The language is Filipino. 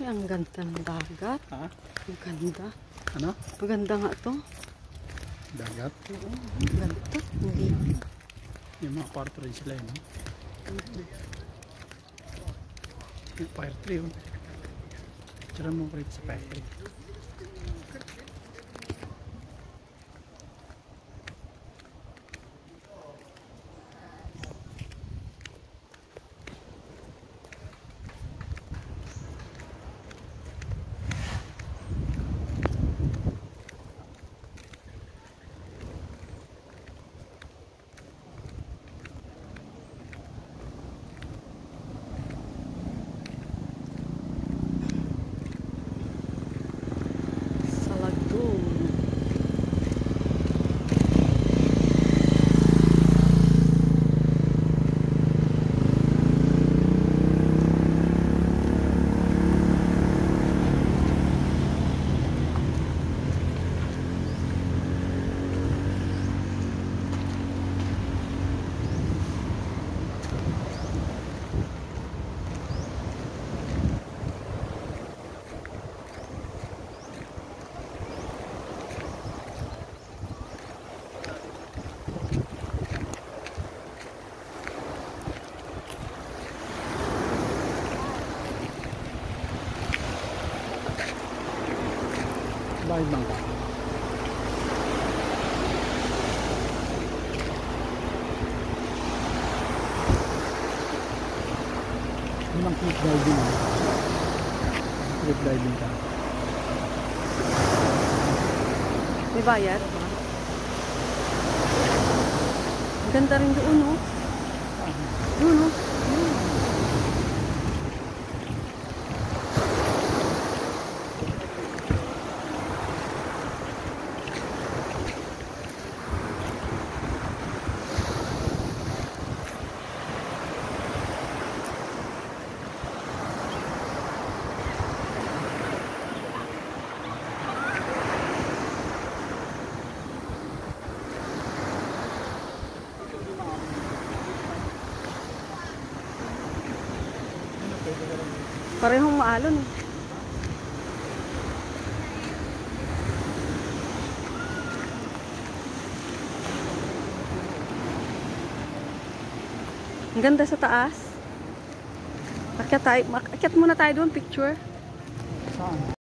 Ay, ang ganda ng dagat. Ha? Ang ganda. Ano? Maganda nga to. Dagat? Oo, ang ganda. Hindi. Yung mga kwarto rin sila yun. Yung fire tree yun. Tira mo ko rito sa fire tree. Bakit bangka? Yun ang cliff diving. Cliff diving ka. May bayad ba? Ang ganda rin doon, no? Doon, no? Parehong maalon eh. Ang ganda sa taas. Akyat muna tayo doon, picture. Saan?